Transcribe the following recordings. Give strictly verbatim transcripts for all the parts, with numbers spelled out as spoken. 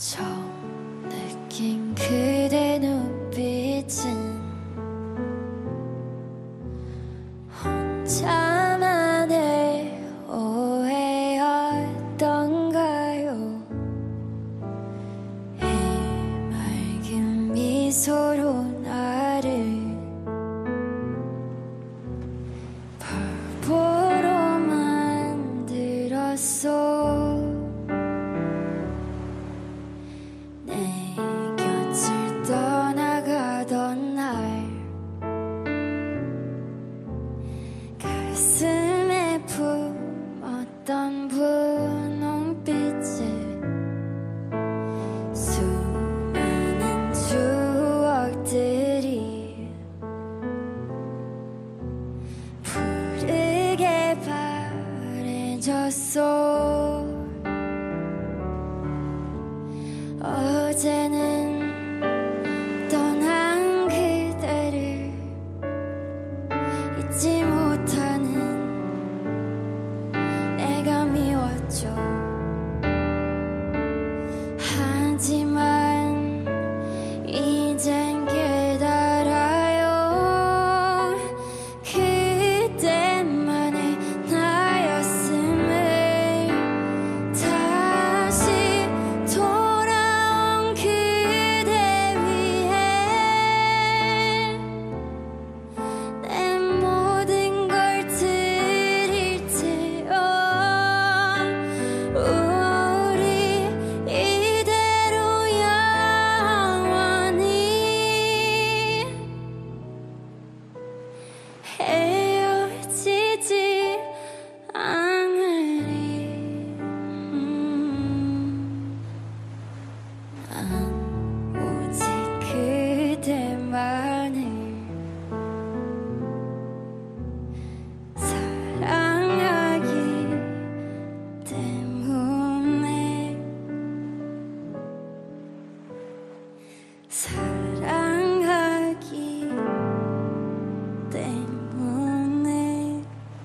처음 느낀 그대 눈빛은 혼자만의 오해였던가요? 해맑은 미소로 나를 바보로 만들었어. 내 곁을 떠나가던 날 가슴에 품었던 분홍빛에 수많은 추억들이 푸르게 바래졌어. 어제는 떠난 그대를 잊지 못하는 내가 미웠죠. 하지만 이젠 깨달아요. 그때만의 나였음을. 다시 돌아온 그대 위해 내 모든 걸 드릴게요. 우리 이대로 영원히 헤어지지 않으리. 음, 난 오직 그대만을 사랑하기 때문에 사랑하기 때문에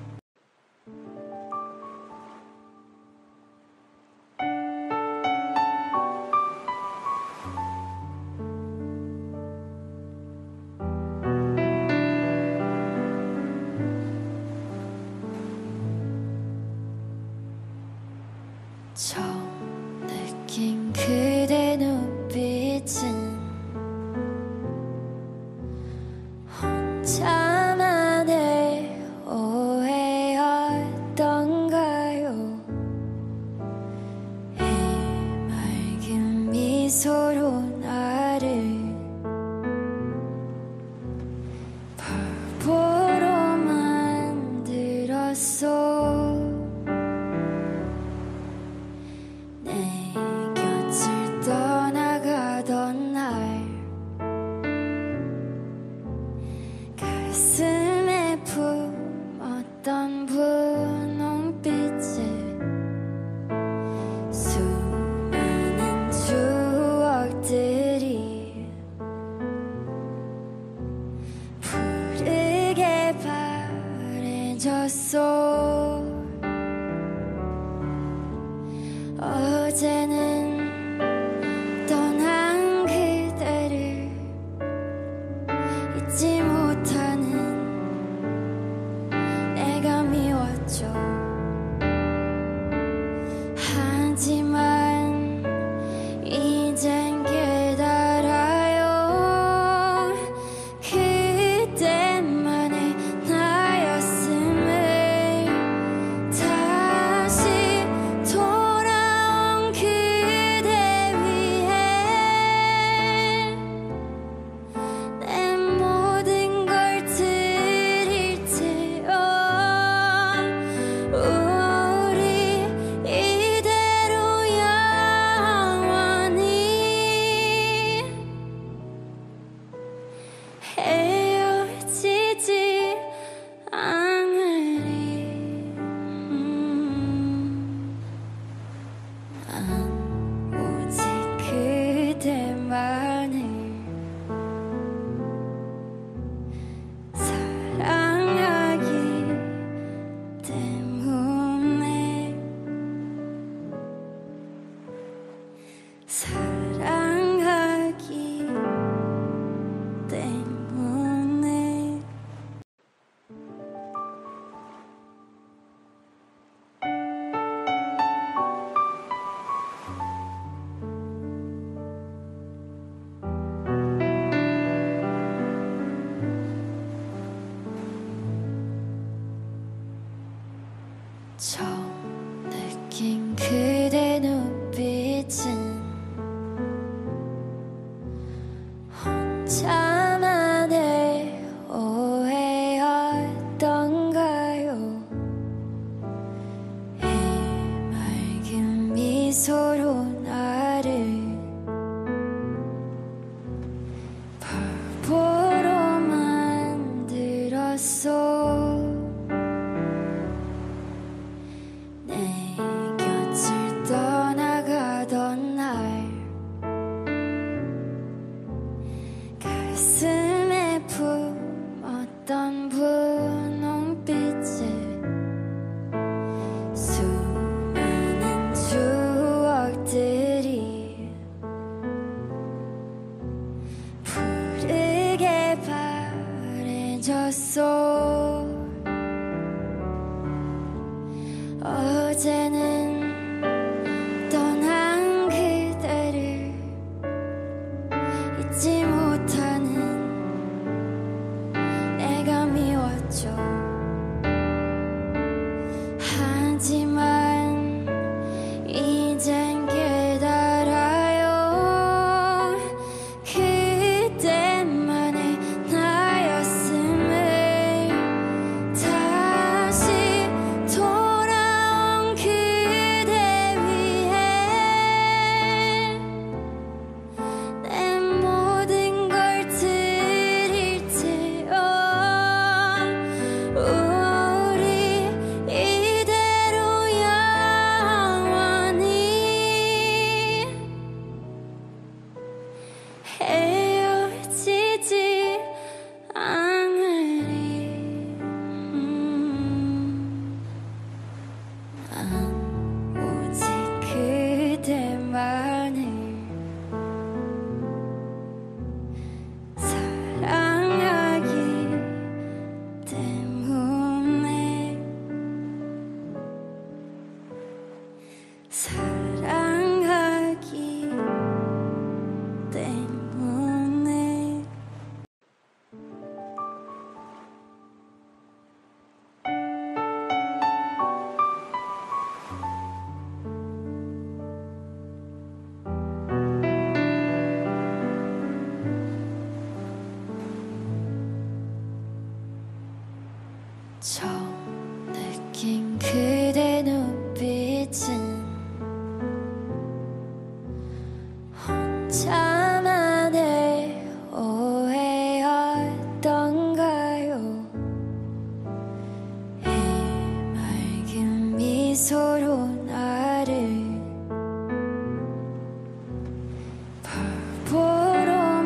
처음 느낀 그대 눈빛은 혼자만의 오해였던가요? 해맑은 미소로 나를 바보로 만들었어. 내 곁을 떠나가던 날 가슴에 품었던 분홍빛에 수많은 추억들이 푸르게 바래졌어. 어제는 떠난 그대를 잊지 못하는 내가 미웠죠. 하지만 이젠 깨달아요. 그때만의 나였음을. 다시 돌아온 그 그대 눈빛은 혼자만의 오해였던가요? 해맑은 미소로 나를 바보로 만들었어. 내 곁을 떠나가던 날 가슴에 품었던 분홍빛에 수많은 추억들이 푸르게 바래졌어. 어제는 떠난 그대를 잊지 못하는 내가 미웠죠. 하지만 이젠 깨달아요. 그때만의 나였음을. 다시 돌아온 그대 위해 내 모든 걸 드릴게요. 우리 이대로 영원히 헤어지지 않으리. 음, 난 오직 그대만을 사랑하기 때문에 사랑하기 때문에 처음 느낀 그대 눈빛은 혼자만의 오해였던가요? 해맑은 미소로 나를 바보로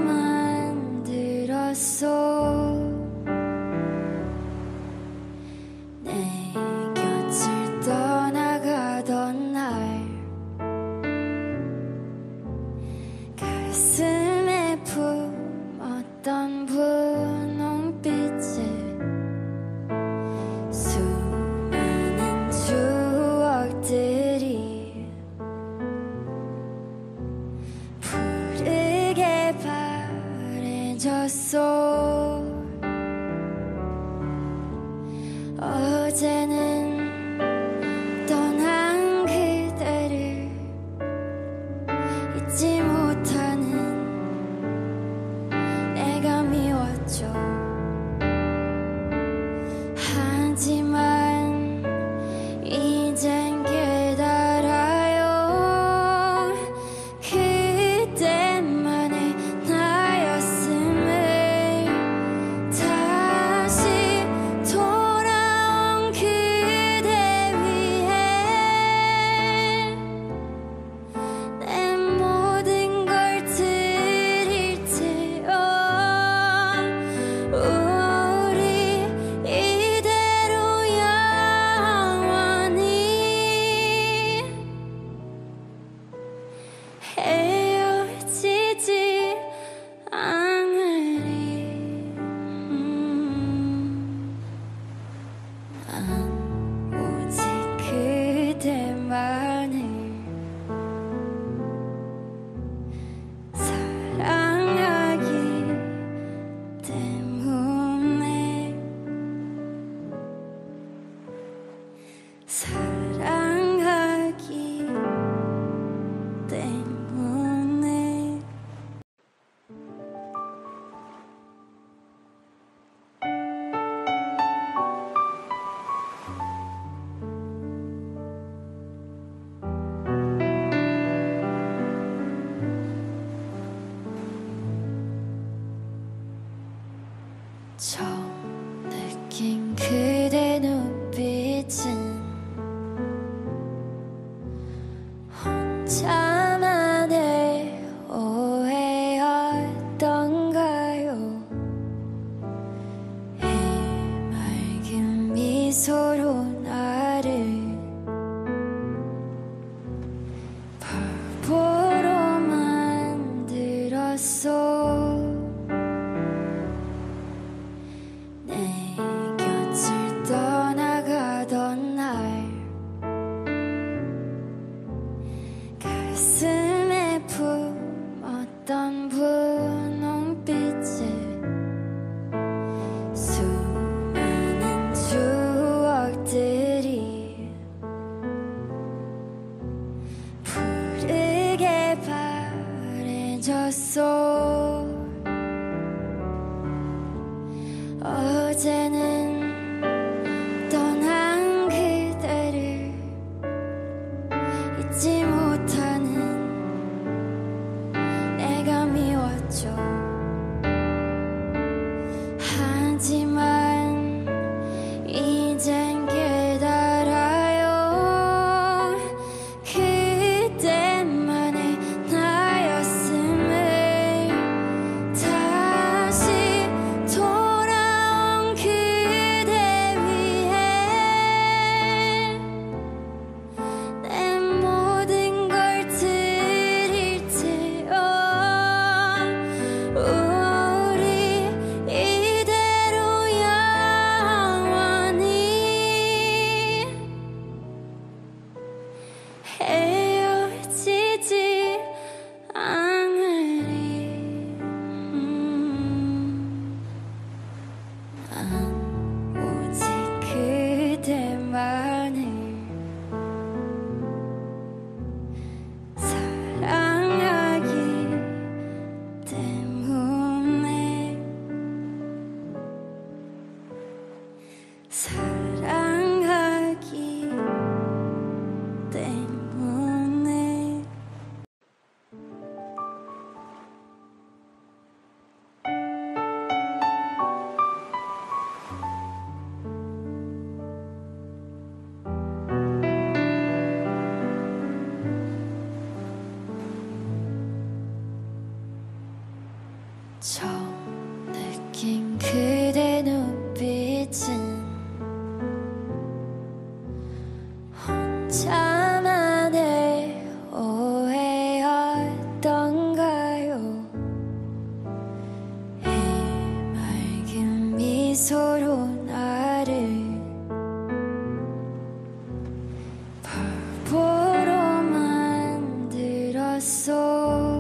만들었어. 내 곁을 떠나가던 날 가슴에 품었던 분홍빛에 수많은 추억들이 푸르게 바래졌어. 어제는 떠난 그대를 잊지 못하는 내가 미웠죠. 하지만 이젠 깨달아요. 그때만의 나였음을. 다시 돌아온 그대 위해 내 모든 걸 드릴게요. 우리 이대로 영원히 헤어지지 않으리. 음, 난 오직 그대만을 사랑하기 때문에 사랑하기 혼자만의 오해였던가요? 해맑은 미소로 나를 바보로 만들었어. 내 곁을 떠나가던 날 가슴에 품었던 분홍빛에 수많은 추억들이 푸르게 바래졌어. 어제는 떠난 그대를 잊지 못하는 내가 미웠죠. 하지만 이젠 깨달아요. 그때만의 나였음을. 다시 돌아온 그대 위해 내 모든 걸 드릴게요. 우리 이대로 영원히 헤어지지 않으리. 음, 난 오직 그대만을 사랑하기 때문에 사랑하기 때문에 처음 느낀 그대 눈빛은 혼자만의 오해였던가요? 해맑은 미소로 나를 바보로 만들었어.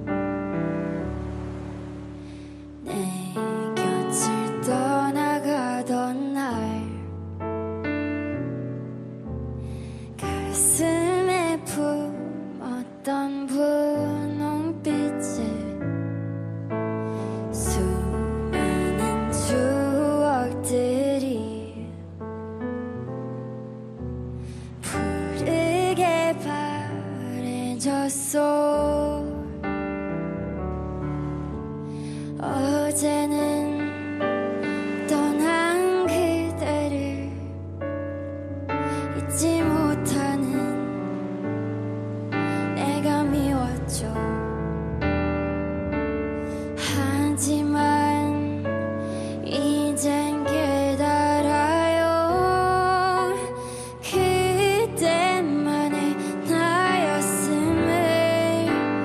내 곁을 떠나가던 날 가슴에 품었던 분홍빛에 수많은 추억들이 푸르게 바래졌어. 어제는 떠난 그대를 잊지 못하는 내가 미웠죠. 하지만 이젠 깨달아요. 그때만의 나였음을.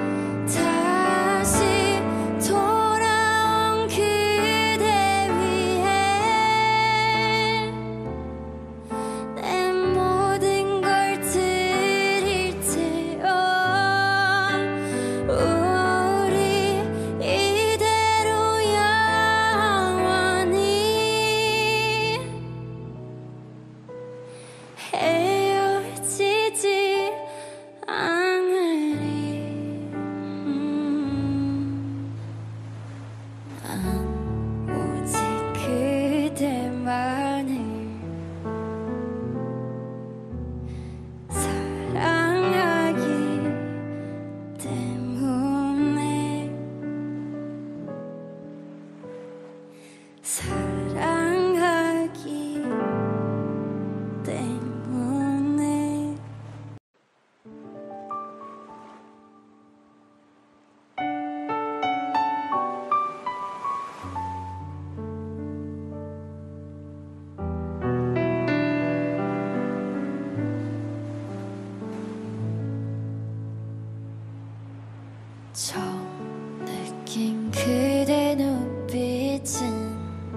처음 느낀 그대 눈빛은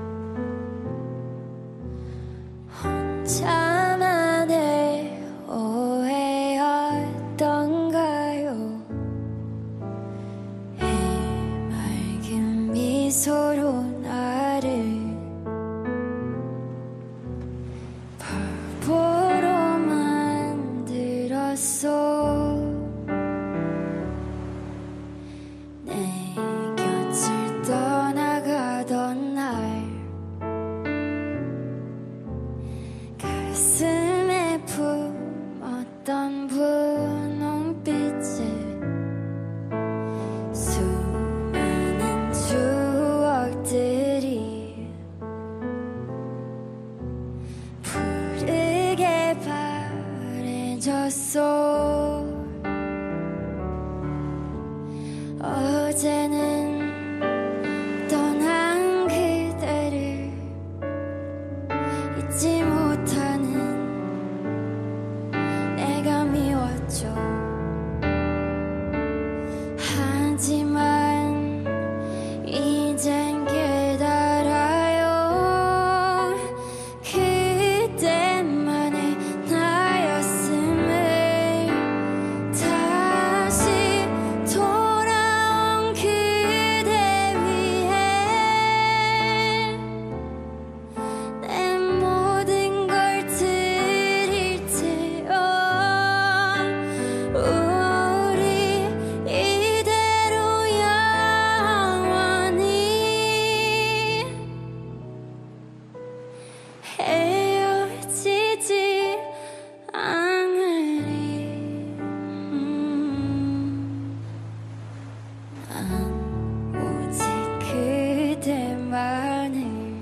혼자만의 오해였던가요? 해맑은 미소로 나를 바보로 만들었어. 내 곁을 떠나가던 날 가슴에 품었던 분홍빛에 수많은 추억들이 푸르게 바래졌어. 어제는 떠난 그대를 잊지 못하는 내가 미웠죠. 하지만 이젠 깨달아요. 그때만의 나였음을. 다시 돌아온 그대 위해 내 모든 걸 드릴게요. 우리 이대로 영원히 헤어지지 않으리. 음, 난 오직 그대만을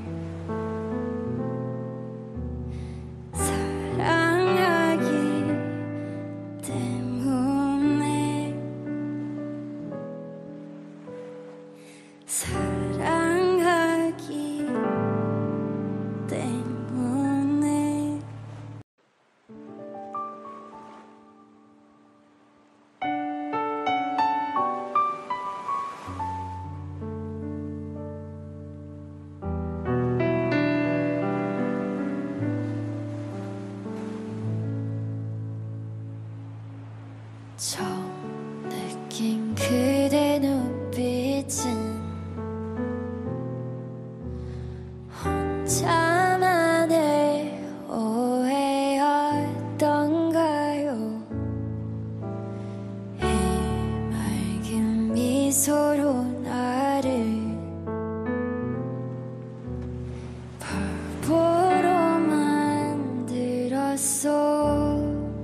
사랑하기 때문에 사랑하기 때문에 처음 느낀 그대 눈빛은 혼자만의 오해였던가요? 해맑은 미소로 나를 바보로 만들었어.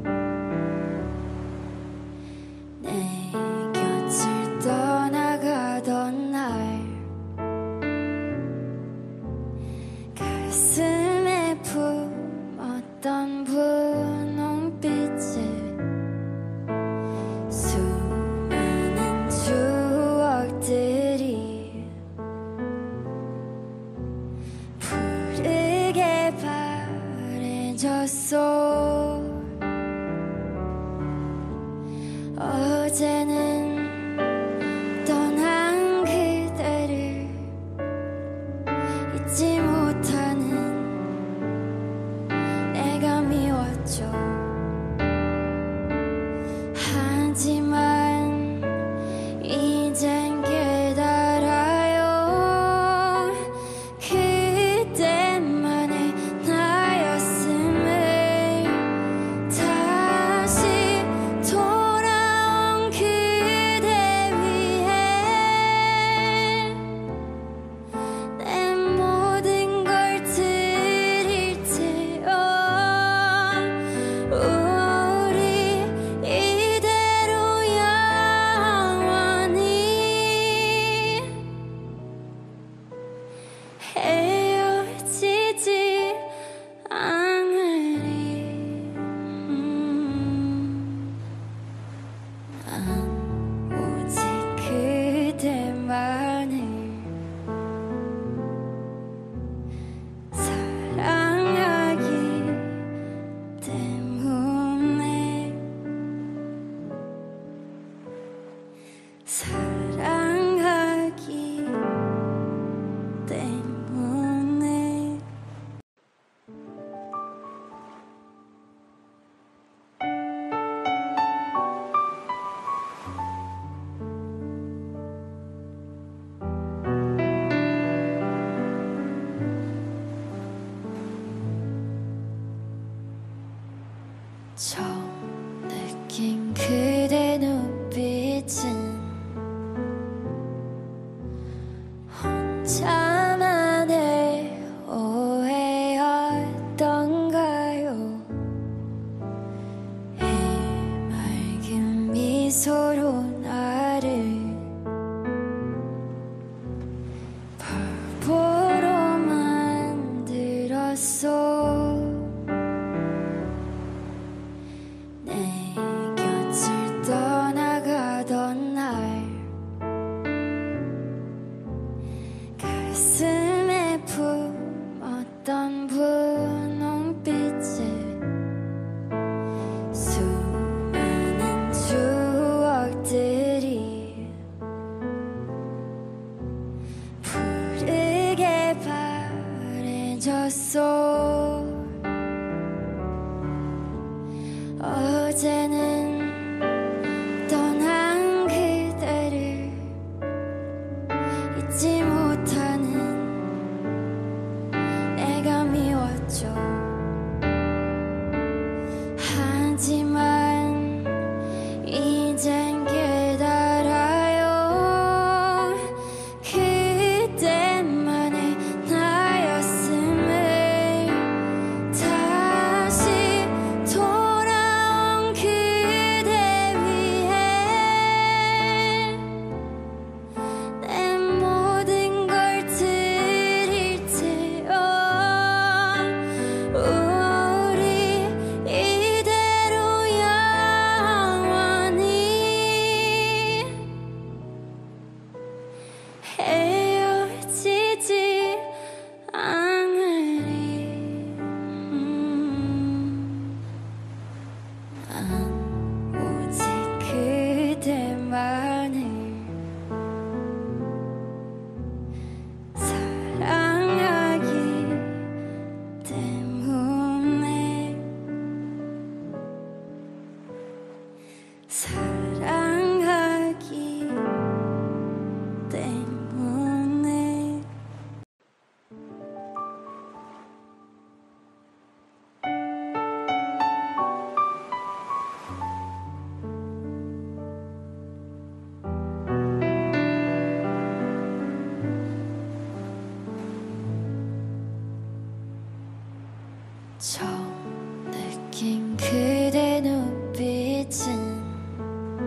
내 곁을 떠나가던 날 가슴에 품었던 분홍빛에 수많은 추억들이 푸르게 바래졌어. 어제는 떠난 그대를 잊지 못하는 내가 미웠죠. 하지만 이젠 깨달아요. 그때만의 나였음을. 다시 돌아온 그 느낀 그대 눈빛은 혼자만의 오해였던가요? 해맑은 미소로 나를 바보로 만들었어. 내 곁을 떠나가던 날 가슴에 품었던 분홍빛에 수많은 추억들이 푸르게 바래졌어. 어제는 떠난 그대를 잊지 못하는 내가 미웠죠. 하지만 이젠 깨달아요. 그때만의 나였음을. 다시 돌아온 그대 위해 내 모든 걸 드릴게요. 우리 이대로 영원히 헤어지지 않으리. 음, 난 오직 그대만을 사랑하기 때문에 사랑하기 때문에 처음 느낀 그대 눈빛은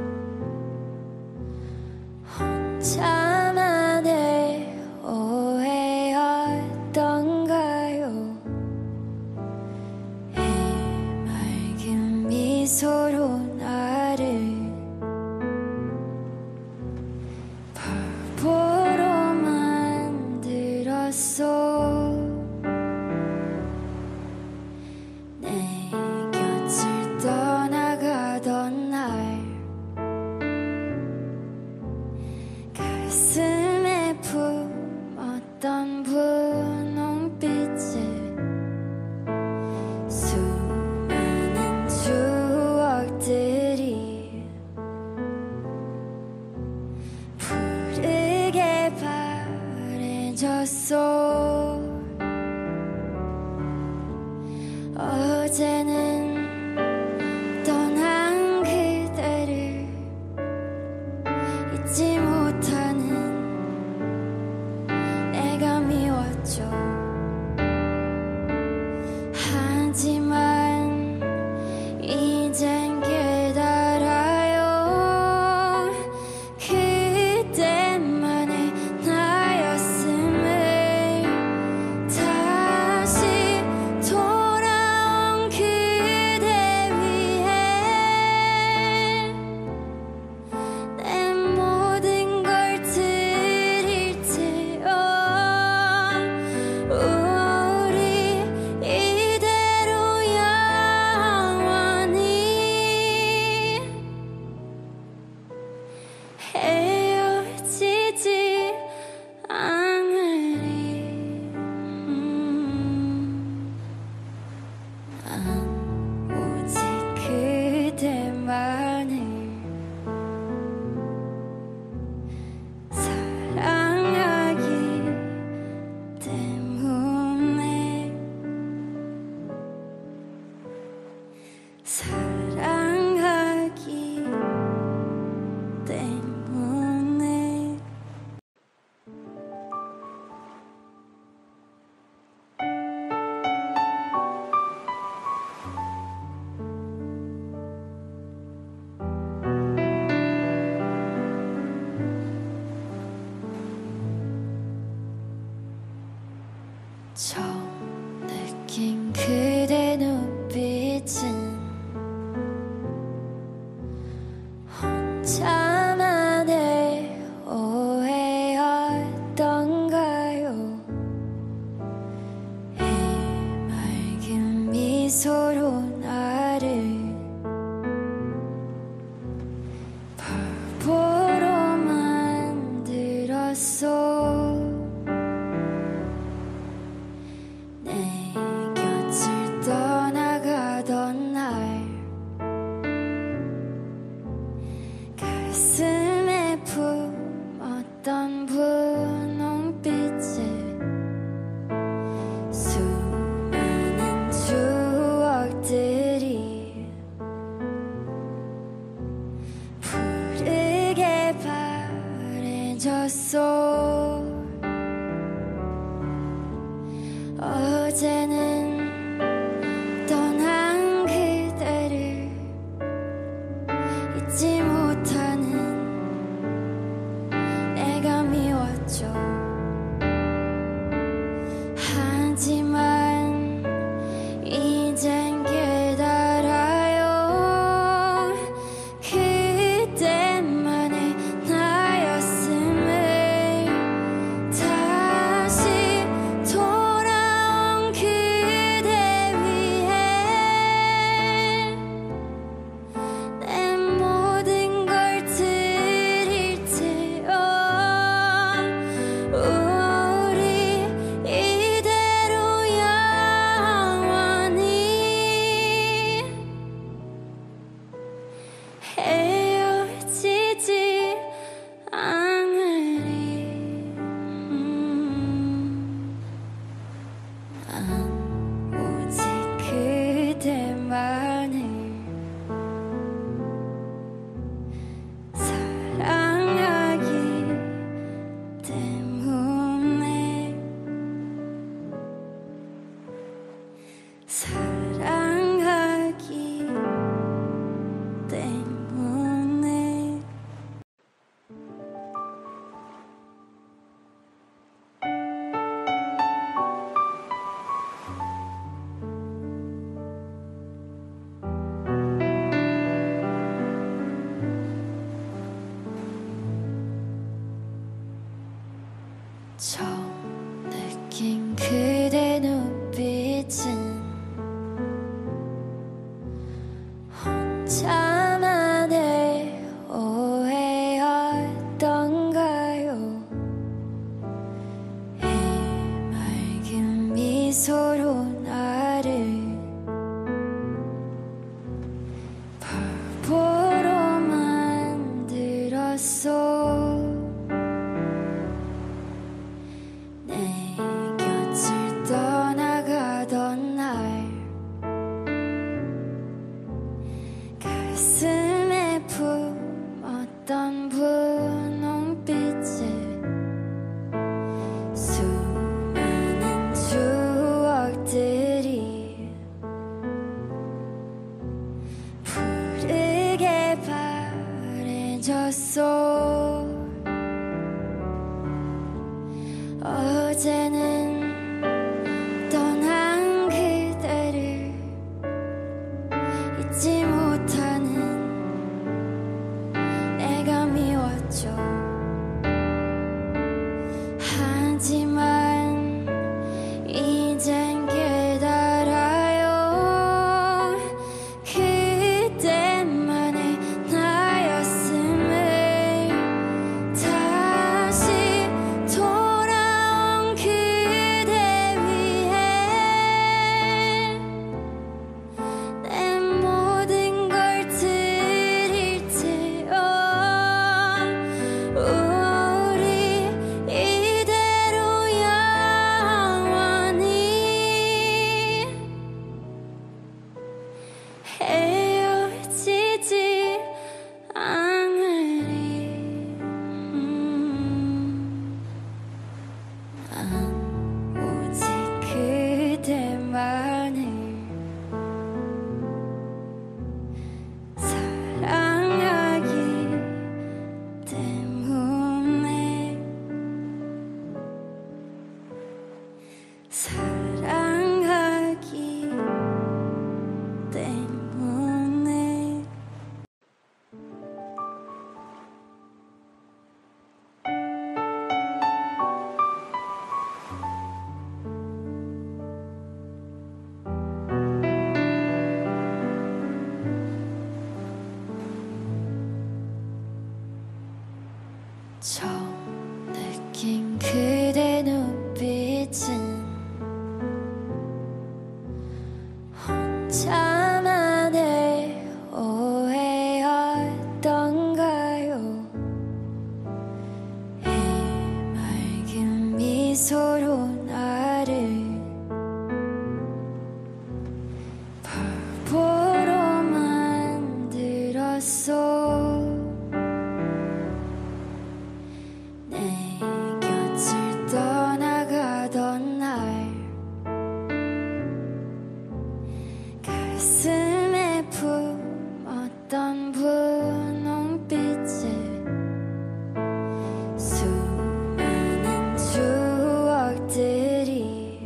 혼자만의 오해였던가요? 해맑은 미소로 나를 바보로 만들었어. 내 곁을 떠나가던 날 가슴에 품었던 분홍빛에 수많은 추억들이 푸르게 바래졌어. 어제는 떠난 그대를 잊지 못하는 내가 미웠죠. 하지만 이젠 깨달아요. 그때만의 나였음을. 다시 돌아온 그대 위해 내 모든 걸 드릴게요. 우리 이대로 영원히 헤어지지 않으리. 음, 난 오직 그대만을 사랑하기 때문에 사랑하기 때문에 처음 느낀 그대 눈빛은 혼자만의 오해였던가요? 해맑은 미소로 나를 바보로 만들었어. 내 곁을 떠나가던 날 가슴에 품었던 분홍빛에 수많은 추억들이 푸르게 바래졌어. 어제는 떠난 그대를 잊지 못하는 내가 미웠죠. 하지만 이젠 깨달아요. 그때만의 나였음을. 다시 돌아온 그 처음 느낀 그대 눈빛은 혼자만의 오해였던가요? 해맑은 미소로 나를 바보로 만들었어. 내 곁을 떠나가던 날 가슴에 품었던 분홍빛에 수많은 추억들이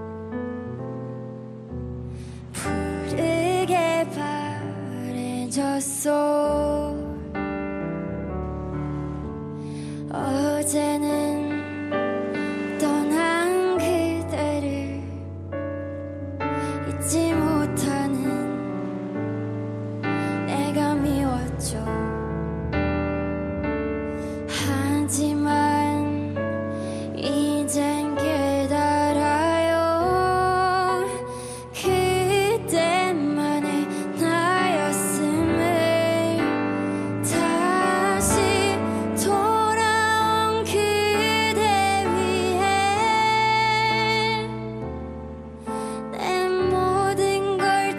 푸르게 바래졌어. 어제는 떠난 그대를 잊지 못하는 내가 미웠죠. 하지만 이젠 깨달아요. 그때만의 나였음을. 다시 돌아온 그대 위해 내 모든 걸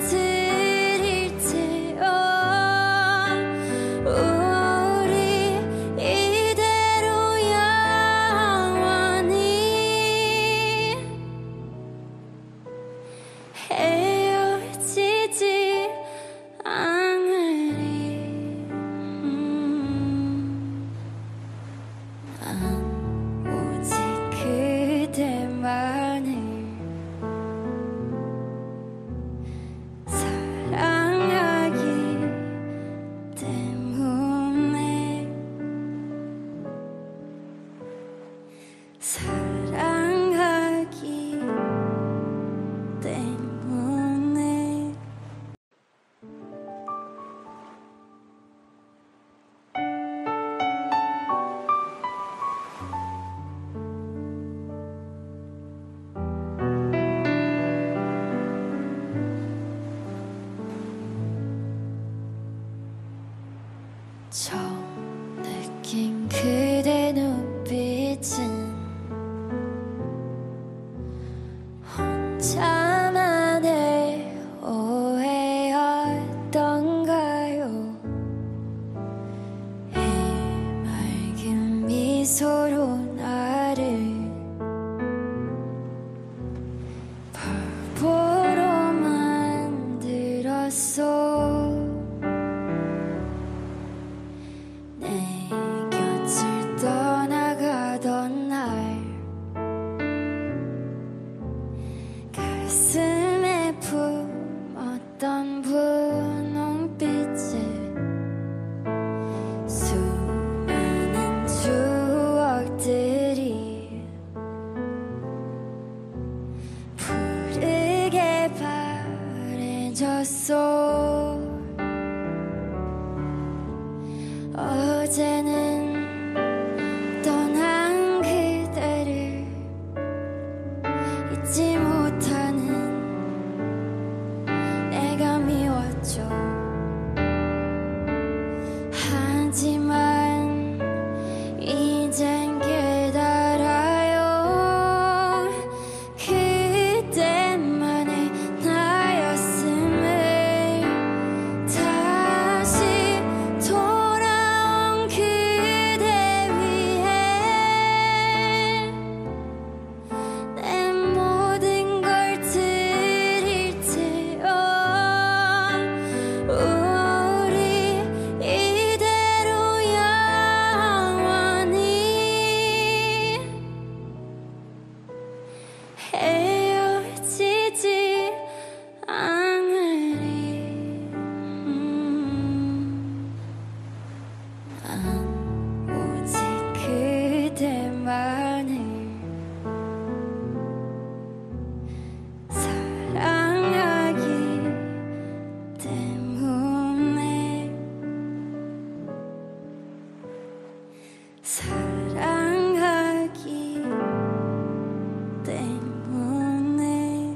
드릴게요. 우리 이대로 영원히 헤어지지 않으리. 음, 난 오직 그대만을 사랑하기 때문에 사랑하기 때문에. 처음 느낀 그대 눈빛은 혼자만의 오해였던가요? 해맑은 미소로 나를 바보로 만들었어. 내 곁을 떠나가던 날 가슴에 품었던 분홍빛에 수많은 추억들이 푸르게 바래졌어. 어제는 떠난 그대를 잊지 못하는 내가 미웠죠. 하지만 이젠 깨달아요. 그때만의 나였음을. 다시 돌아온 그 사랑하기 때문에.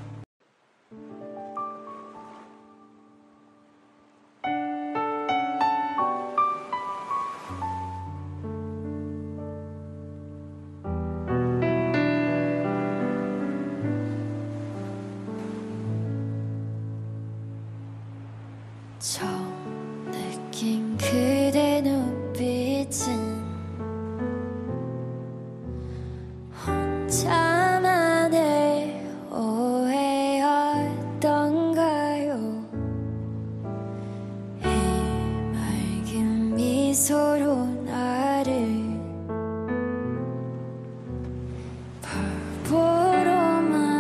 처음 느낀 그대 눈빛은 혼자만의 오해였던가요? 해맑은 미소로 나를 바보로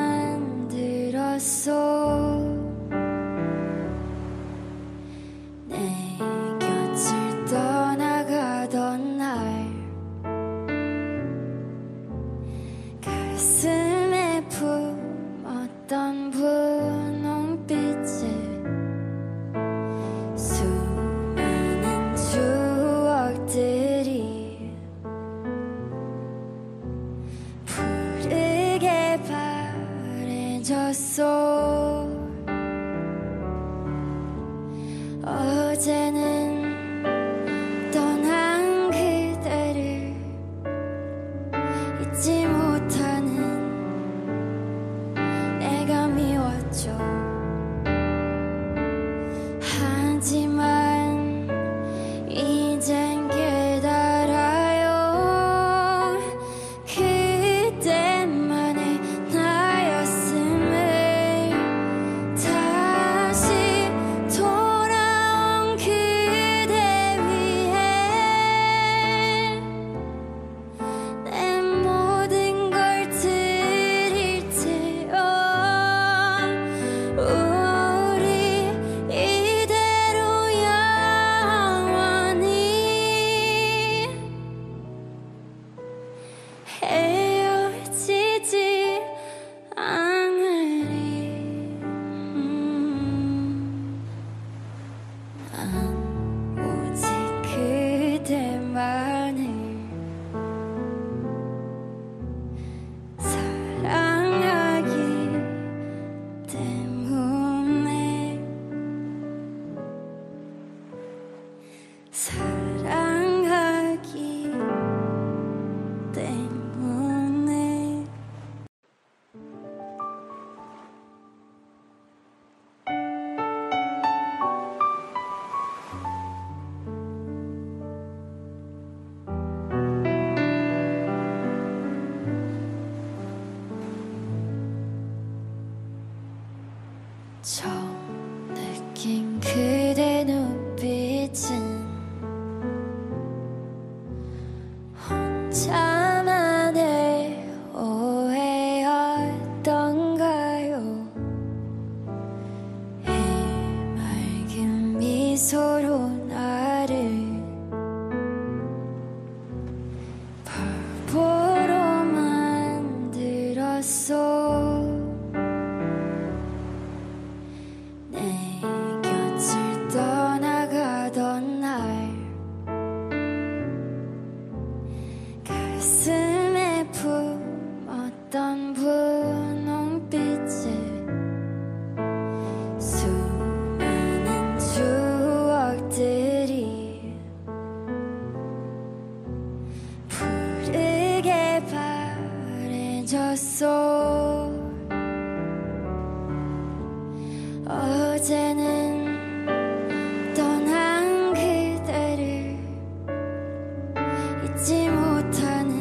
만들었어. 내 곁을 떠나가던 날 가슴에 품었던 분홍빛에 수많은 추억들이 푸르게 바래졌어. 어제는 떠난 그대를 잊지 못하는 내가 미웠죠. 하지만 이젠 깨달아요. 그때만의 나였음을. 다시 돌아온 그대 위해 내 모든 걸 드릴게요. 우리 이대로 영원히 헤어지지 않으리. 음, 난 오직 그대만을 사랑하기 때문에. 사랑하기 때문에. 처음 느낀 그대 눈빛은 혼자만의 오해였던가요? 해맑은 미소로 나를 바보로 만들었어. 내 곁을 떠나가던 날 가슴에 품었던 분홍빛에 수많은 추억들이 푸르게 바래졌어. 어제는 떠난 그대를 잊지 못하는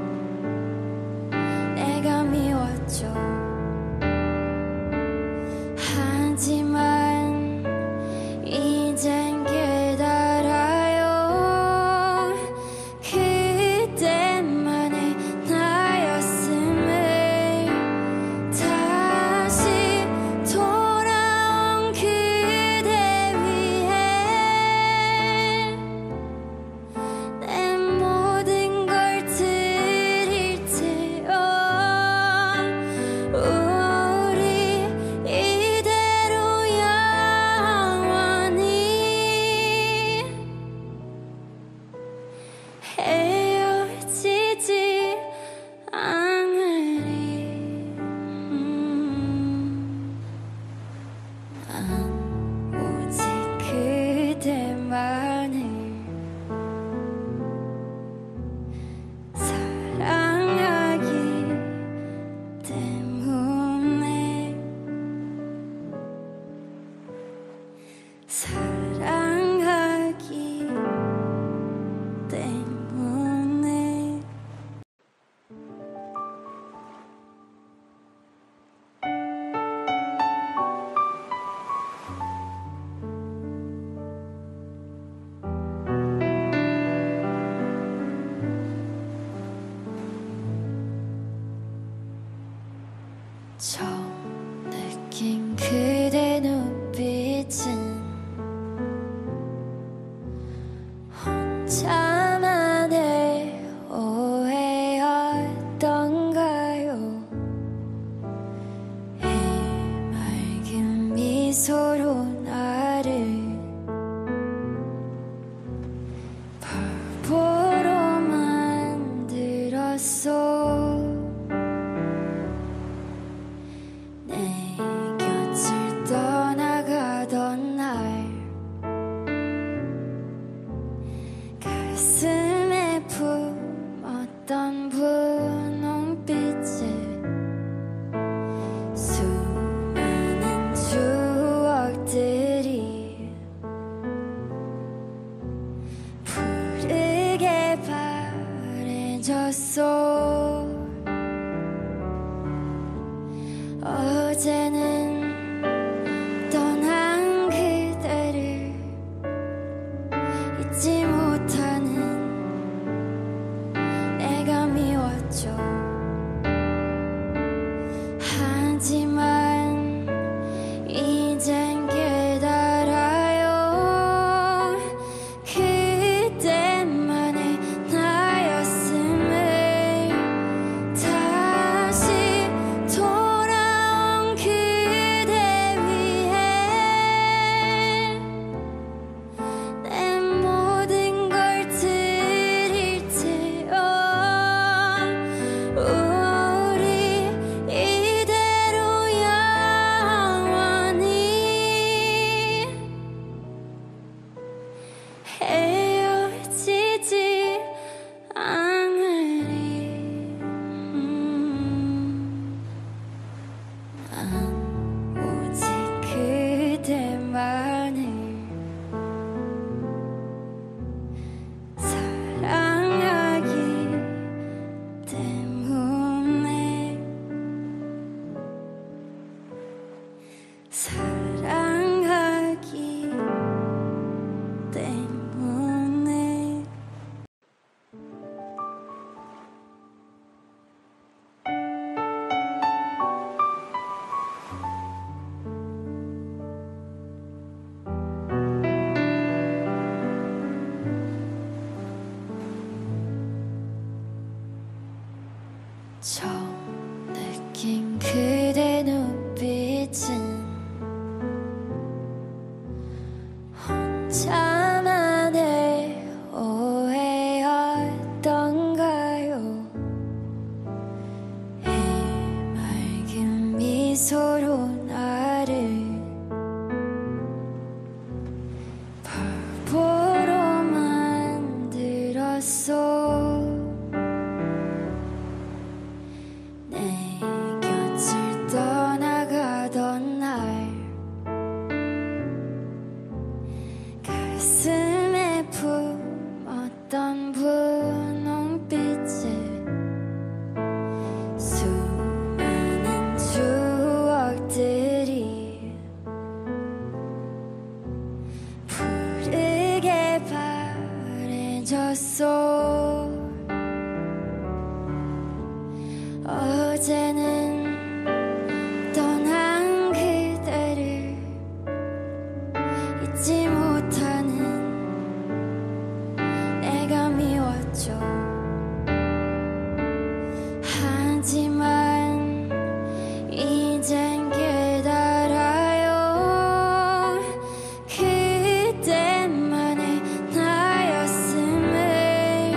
내가 미웠죠. 하지만 이젠 깨달아요. 그때만의 나였음을. 다시 돌아온 그대 위해 내 모든 걸 드릴게요. 우리 이대로 영원히 헤어지지 혼자만의 오해였던가요? 해맑은 미소로 나를 바보로 만들었어. 내 곁을 떠나가던 날 가슴에 품었던 분홍빛에 수많은 추억들이 푸르게 바래졌어. 어제는 떠난 그대를 잊지 못하는 내가 미웠죠. 하지만 이젠 깨달아요. 그때만의 나였음을. 다시 돌아온 그대 위해 내 모든 걸 드릴게요. 우리 이대로 영원히 헤어지지 않으리. 음, 난 오직 그대만을 사랑하기 때문에 사랑하기 때문에. 처음 느낀 그대 눈빛은 혼자만의 오해였던가요? 해맑은 미소로 나를 바보로 만들었어. 내 곁을 떠나가던 날 가슴에 품었던 분홍빛에 수많은 추억들이 푸르게 바래졌어. 어제는 떠난 그대를 잊지 못하는 내가 미웠죠. 하지만 이젠 깨달아요. 그때만의 나였음을.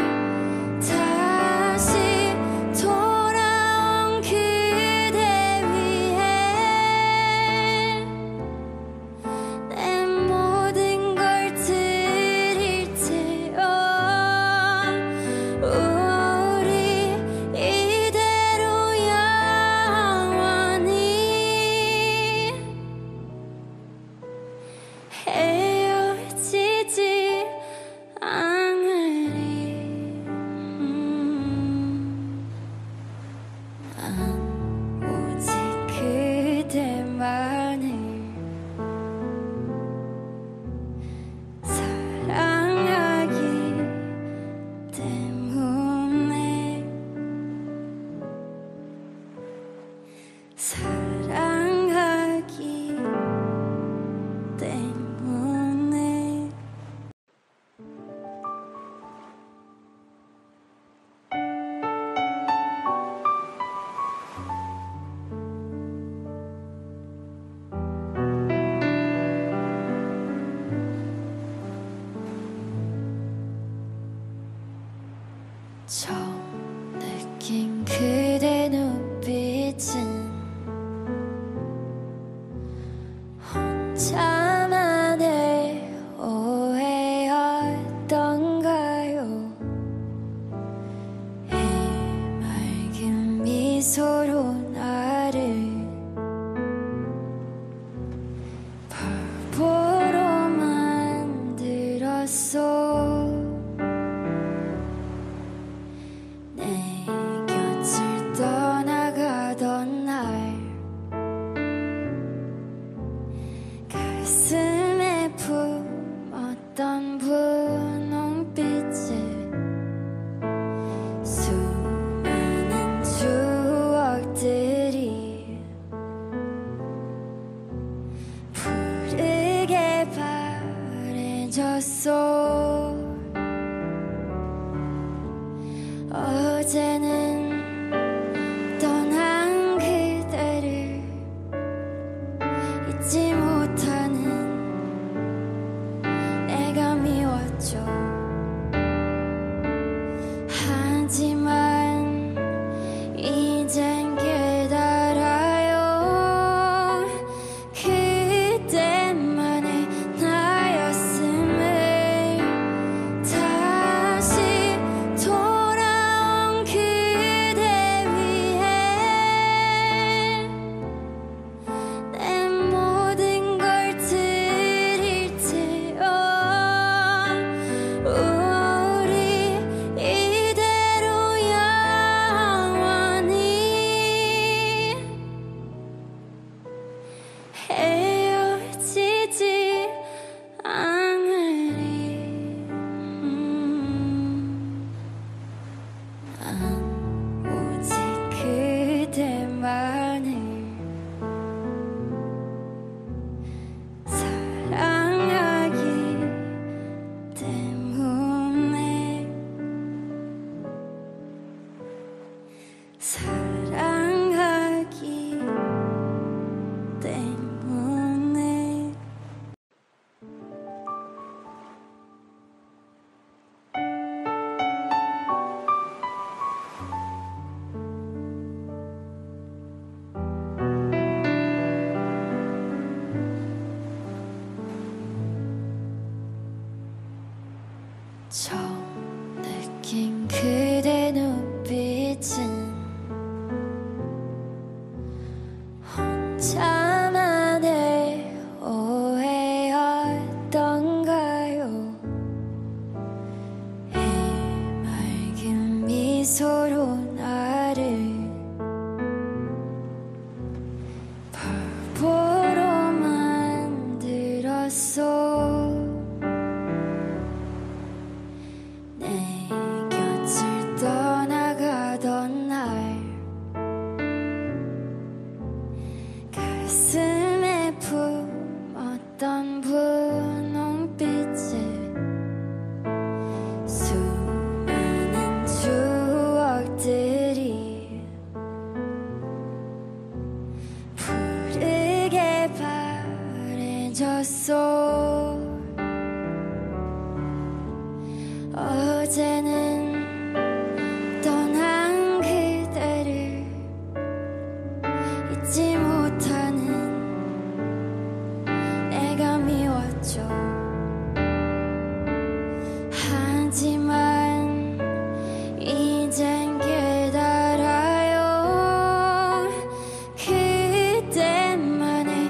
처음 느낀 그대 눈빛은 혼자만의 오해였던가요? 해맑은 미소로 나를 바보로 만들었어. 내 곁을 떠나가던 날 가슴에 품었던 분홍빛에 수많은 추억들이 푸르게 바래졌어. 어제는 떠난 그대를 잊지 못하는 내가 미웠죠. 하지만 이젠 깨달아요. 그때만의 나였음을. 다시 돌아온 그대 위해 내 모든 걸 드릴게요. 우리 이대로 영원히 헤어지지 않으리. 음, 난 오직 그대만을 사랑하기 때문에 사랑하기 때문에 처음 느낀 그대 눈빛은 혼자만의 오해였던가요? 해맑은 미소로 나를 바보로 만들었어. 내 곁을 떠나가던 날 가슴에 품었던 분홍빛에 수많은 추억들이 푸르게 바래졌어. 어제는 떠난 그대를 잊지 못하는 내가 미웠죠. 하지만 이젠 깨달아요. 그때만의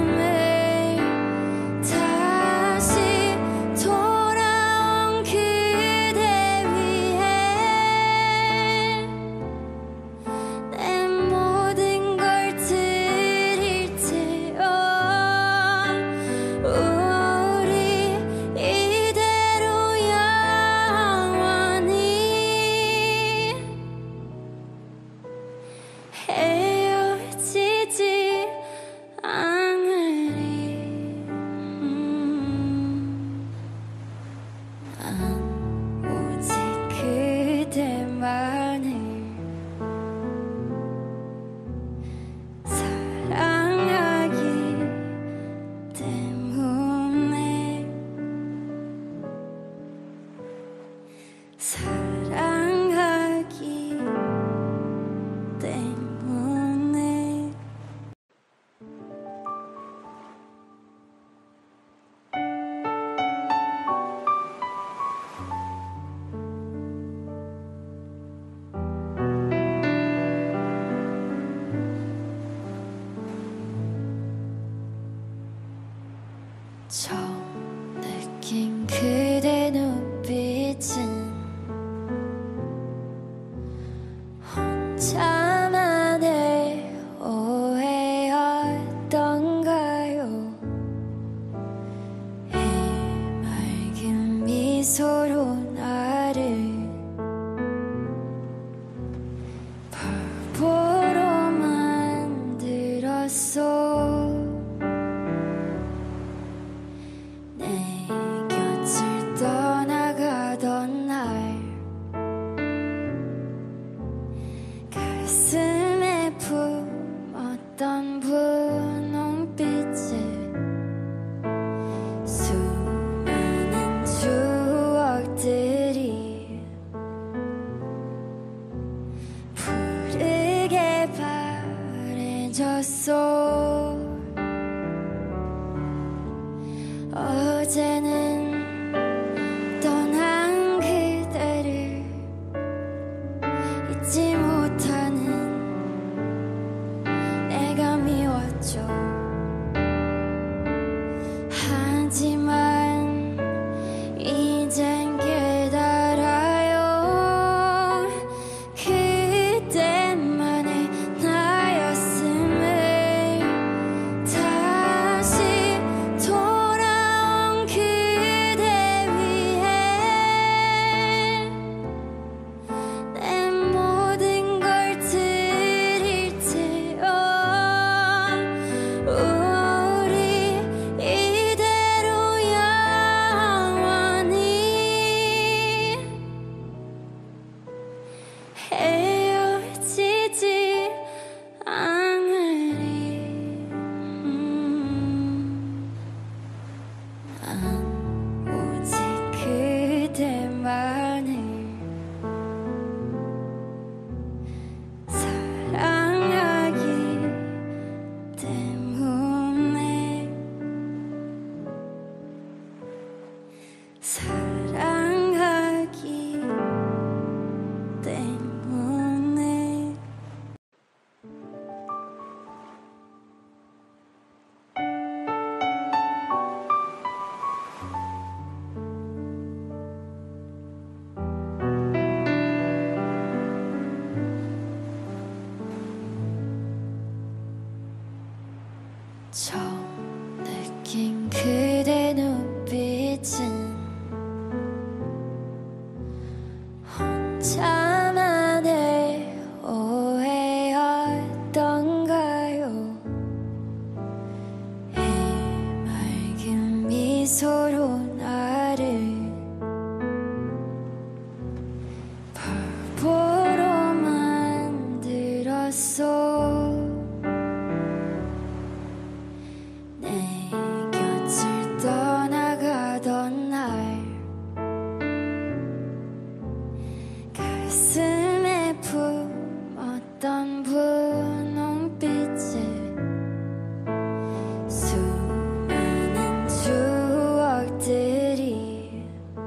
나였음을. 다시 돌아온 그 사랑하기 때문에. 처음 느낀 그대 눈빛은 혼자만의 오해였던가요? 해맑은 미소로 나를 바보로 만들었어. 내 곁을 떠나가던 날 가슴에 품었던 분홍빛에 수많은 추억들이 푸르게 바래졌어. 어제는 떠난 그대를 잊지 못하는 내가 미웠죠. 하지만 이젠 깨달아요. 그때만의 나였음을. 다시 돌아온 그대 위해 내 모든 걸 드릴게요. 우리 이대로 영원히 헤어지지 않으리. 음, 난 오직 그대만을 사랑하기 때문에. 사랑하기 때문에. 처음 느낀 그대 눈빛은 혼자만의 오해였던가요? 해맑은 미소로 나를 바보로 만들었어. 내 곁을 떠나가던 날 가슴에 품었던 분홍빛에 수많은 추억들이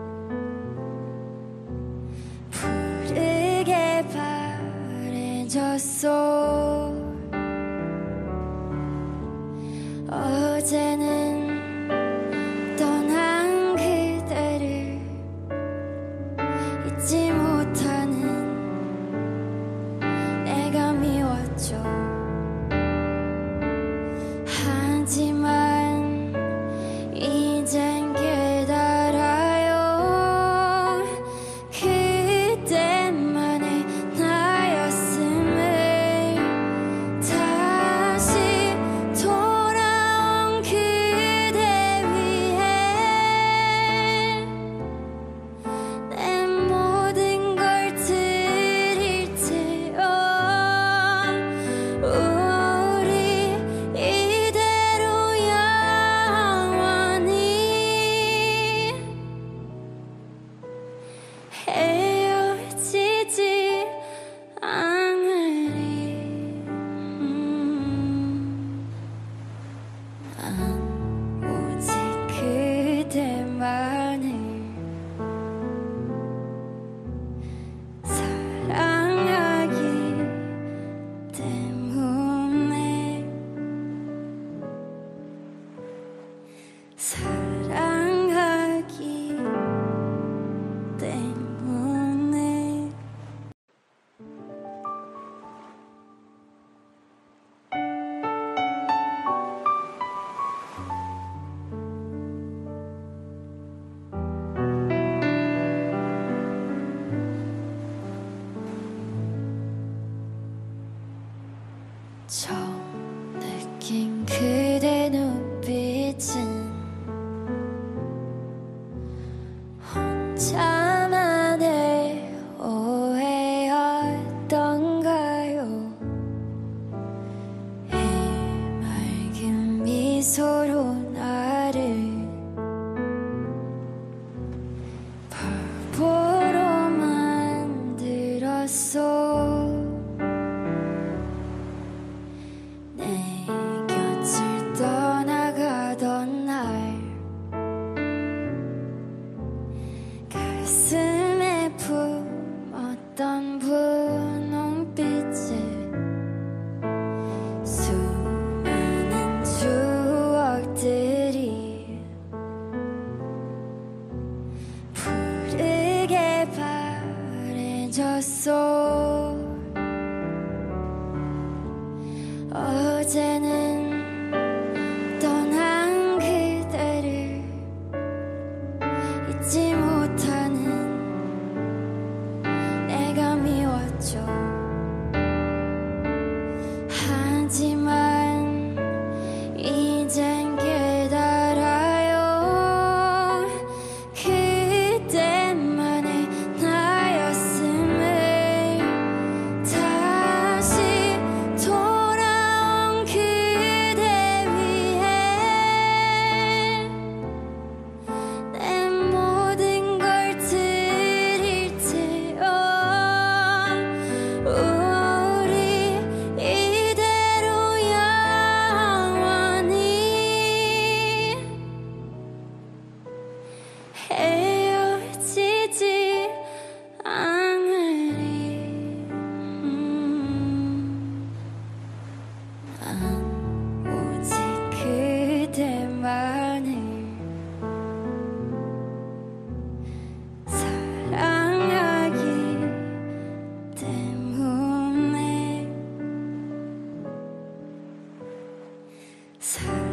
푸르게 바래졌어. 어제는 떠난 그대를 잊지 못하는 내가 미웠죠. 하지만 이젠 깨달아요. 그때만의 나였음을. 다시 돌아온 그대 위해 내 모든 걸 드릴게요. 우리 이대로 영원히 헤어지지 처음 느낀 그대 눈빛은 혼자만의 오해였던가요? 해맑은 미소로 나를 바보로 만들었어. 내 곁을 떠나가던 날 가슴에 품었던 분홍빛에 수많은 추억들이 푸르게 바래졌어. 어제는 떠난 그대를 잊지 못하는 내가 미웠죠. 하지만 이젠 깨달아요. 그때만의 나였음을. 다시 돌아온 그대 위해 내 모든 걸 드릴게요. 우리 이대로 영원히 헤어지지 않으리. 음, 난 오직 그대만을 사랑하기 때문에.